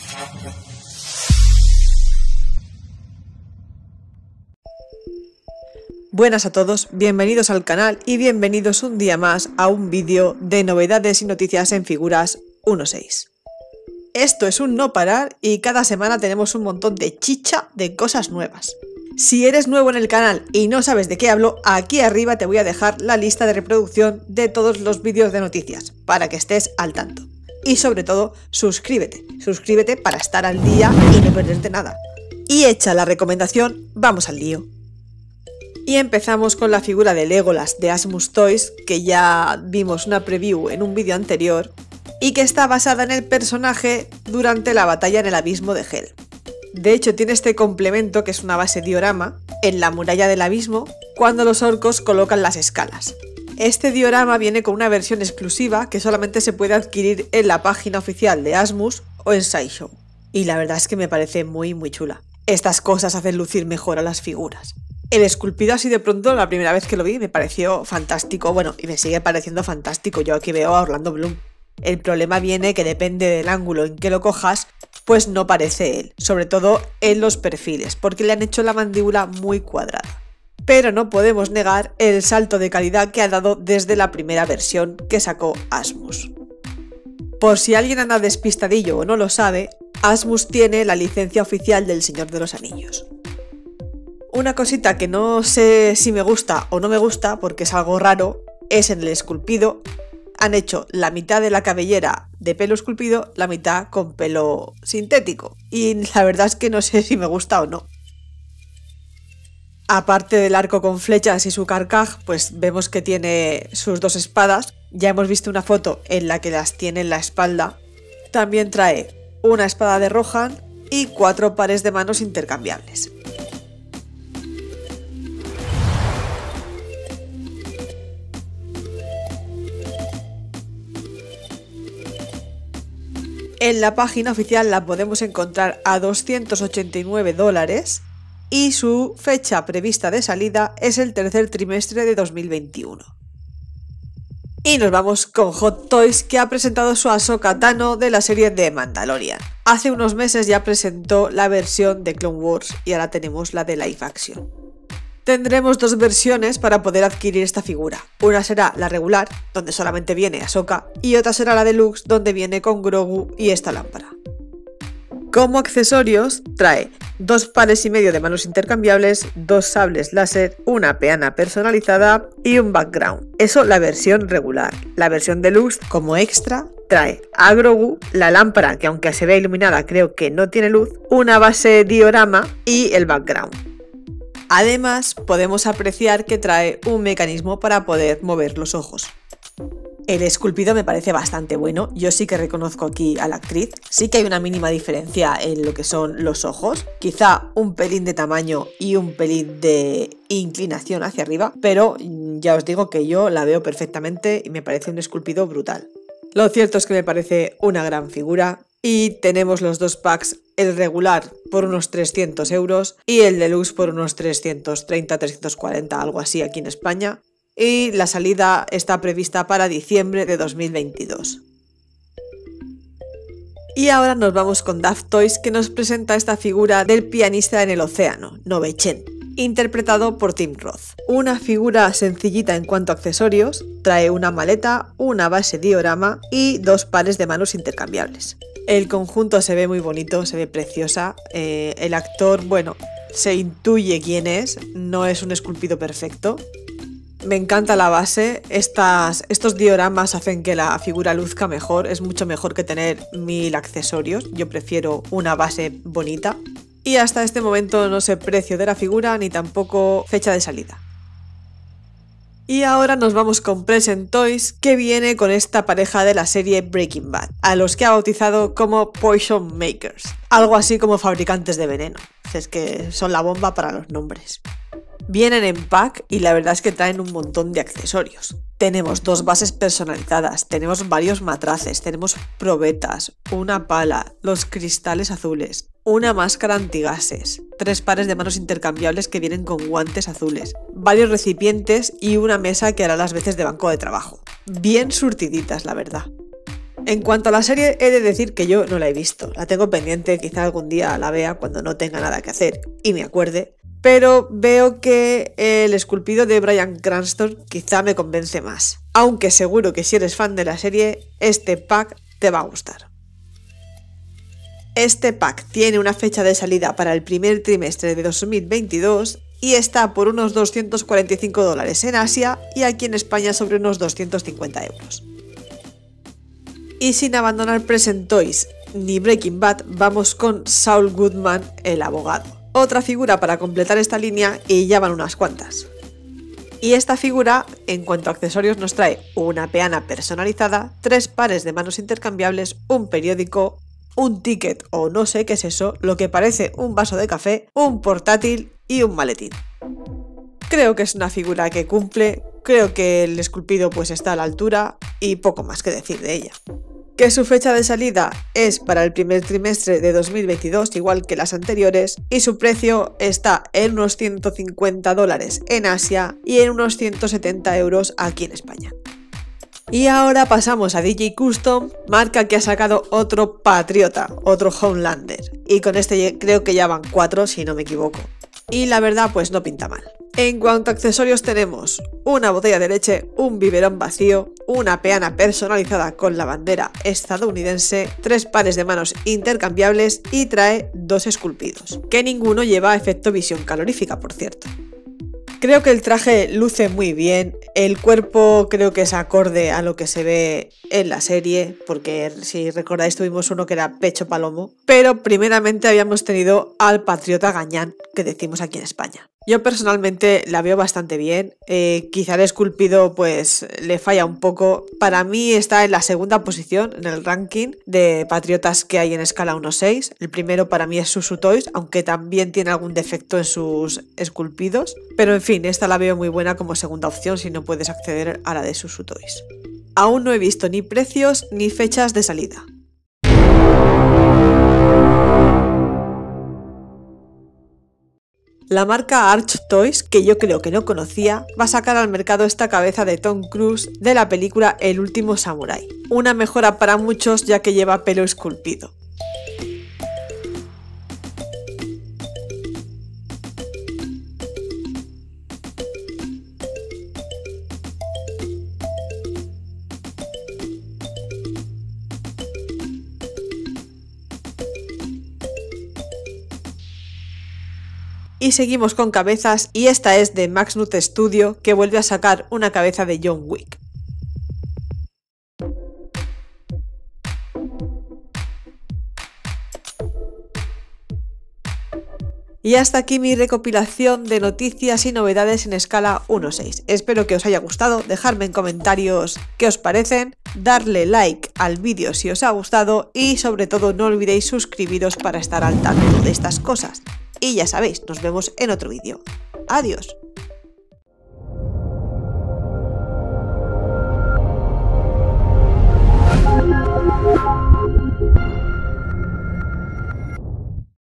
Buenas a todos, bienvenidos al canal y bienvenidos un día más a un vídeo de novedades y noticias en Figuras 1.6. Esto es un no parar y cada semana tenemos un montón de chicha de cosas nuevas. Si eres nuevo en el canal y no sabes de qué hablo, aquí arriba te voy a dejar la lista de reproducción de todos los vídeos de noticias para que estés al tanto. Y sobre todo, suscríbete para estar al día y no perderte nada. Y hecha la recomendación, vamos al lío. Y empezamos con la figura de Legolas de Asmus Toys, que ya vimos una preview en un vídeo anterior, y que está basada en el personaje durante la batalla en el abismo de Hel. De hecho, tiene este complemento, que es una base diorama, en la muralla del abismo, cuando los orcos colocan las escalas. Este diorama viene con una versión exclusiva que solamente se puede adquirir en la página oficial de Asmus o en Sideshow. Y la verdad es que me parece muy chula. Estas cosas hacen lucir mejor a las figuras. El esculpido así de pronto, la primera vez que lo vi, me pareció fantástico. Bueno, y me sigue pareciendo fantástico. Yo aquí veo a Orlando Bloom. El problema viene que depende del ángulo en que lo cojas, pues no parece él. Sobre todo en los perfiles, porque le han hecho la mandíbula muy cuadrada. Pero no podemos negar el salto de calidad que ha dado desde la primera versión que sacó Asmus. Por si alguien anda despistadillo o no lo sabe, Asmus tiene la licencia oficial del Señor de los Anillos. Una cosita que no sé si me gusta o no me gusta, porque es algo raro, es en el esculpido. Han hecho la mitad de la cabellera de pelo esculpido, la mitad con pelo sintético. Y la verdad es que no sé si me gusta o no. Aparte del arco con flechas y su carcaj, pues vemos que tiene sus dos espadas. Ya hemos visto una foto en la que las tiene en la espalda. También trae una espada de Rohan y 4 pares de manos intercambiables. En la página oficial la podemos encontrar a $289 y su fecha prevista de salida es el tercer trimestre de 2021. Y nos vamos con Hot Toys, que ha presentado su Ahsoka Tano de la serie de Mandalorian. Hace unos meses ya presentó la versión de Clone Wars y ahora tenemos la de Live Action. Tendremos dos versiones para poder adquirir esta figura. Una será la regular, donde solamente viene Ahsoka, y otra será la deluxe, donde viene con Grogu y esta lámpara. Como accesorios, trae 2 pares y medio de manos intercambiables, 2 sables láser, una peana personalizada y un background. Eso la versión regular. La versión deluxe, como extra, trae a Grogu, la lámpara, que aunque se vea iluminada creo que no tiene luz, una base diorama y el background. Además, podemos apreciar que trae un mecanismo para poder mover los ojos. El esculpido me parece bastante bueno, yo sí que reconozco aquí a la actriz. Sí que hay una mínima diferencia en lo que son los ojos, quizá un pelín de tamaño y un pelín de inclinación hacia arriba, pero ya os digo que yo la veo perfectamente y me parece un esculpido brutal. Lo cierto es que me parece una gran figura. Y tenemos los dos packs, el regular por unos 300 euros y el deluxe por unos 330, 340, algo así aquí en España. Y la salida está prevista para diciembre de 2022. Y ahora nos vamos con Daft Toys, que nos presenta esta figura del pianista en el océano, Nove-Chen, interpretado por Tim Roth. Una figura sencillita en cuanto a accesorios, trae una maleta, una base diorama y 2 pares de manos intercambiables. El conjunto se ve muy bonito, se ve preciosa. El actor, bueno, se intuye quién es, no es un esculpido perfecto. Me encanta la base, estos dioramas hacen que la figura luzca mejor, es mucho mejor que tener 1000 accesorios, yo prefiero una base bonita. Y hasta este momento no sé precio de la figura ni tampoco fecha de salida. Y ahora nos vamos con Present Toys, que viene con esta pareja de la serie Breaking Bad, a los que ha bautizado como Poison Makers, algo así como fabricantes de veneno. Es que son la bomba para los nombres. Vienen en pack y la verdad es que traen un montón de accesorios. Tenemos 2 bases personalizadas, tenemos varios matraces, tenemos probetas, una pala, los cristales azules, una máscara antigases, 3 pares de manos intercambiables que vienen con guantes azules, varios recipientes y una mesa que hará las veces de banco de trabajo. Bien surtiditas, la verdad. En cuanto a la serie, he de decir que yo no la he visto. La tengo pendiente, quizá algún día la vea cuando no tenga nada que hacer y me acuerde. Pero veo que el esculpido de Bryan Cranston quizá me convence más. Aunque seguro que si eres fan de la serie, este pack te va a gustar. Este pack tiene una fecha de salida para el primer trimestre de 2022 y está por unos $245 en Asia y aquí en España sobre unos 250 euros. Y sin abandonar Present Toys ni Breaking Bad, vamos con Saul Goodman, el abogado. Otra figura para completar esta línea y ya van unas cuantas. Y esta figura, en cuanto a accesorios, nos trae una peana personalizada, 3 pares de manos intercambiables, un periódico, un ticket o no sé qué es eso, lo que parece un vaso de café, un portátil y un maletín. Creo que es una figura que cumple, creo que el esculpido pues está a la altura y poco más que decir de ella. Que su fecha de salida es para el primer trimestre de 2022, igual que las anteriores, y su precio está en unos $150 en Asia y en unos 170 euros aquí en España. Y ahora pasamos a DJ Custom, marca que ha sacado otro Patriota, otro Homelander, y con este creo que ya van 4 si no me equivoco. Y la verdad pues no pinta mal. En cuanto a accesorios tenemos una botella de leche, un biberón vacío, una peana personalizada con la bandera estadounidense, 3 pares de manos intercambiables y trae 2 esculpidos, que ninguno lleva efecto visión calorífica, por cierto. Creo que el traje luce muy bien, el cuerpo creo que es acorde a lo que se ve en la serie, porque si recordáis tuvimos uno que era pecho palomo, pero primeramente habíamos tenido al Patriota Gañán, que decimos aquí en España. Yo personalmente la veo bastante bien, quizá el esculpido pues le falla un poco. Para mí está en la segunda posición en el ranking de patriotas que hay en escala 1-6. El primero para mí es Susu Toys, aunque también tiene algún defecto en sus esculpidos. Pero en fin, esta la veo muy buena como segunda opción si no puedes acceder a la de Susu Toys. Aún no he visto ni precios ni fechas de salida. La marca Arch Toys, que yo creo que no conocía, va a sacar al mercado esta cabeza de Tom Cruise de la película El último samurái. Una mejora para muchos ya que lleva pelo esculpido. Y seguimos con cabezas y esta es de Maxnut Studio, que vuelve a sacar una cabeza de John Wick. Y hasta aquí mi recopilación de noticias y novedades en escala 1-6. Espero que os haya gustado, dejadme en comentarios qué os parecen, darle like al vídeo si os ha gustado y sobre todo no olvidéis suscribiros para estar al tanto de estas cosas. Y ya sabéis, nos vemos en otro vídeo. Adiós.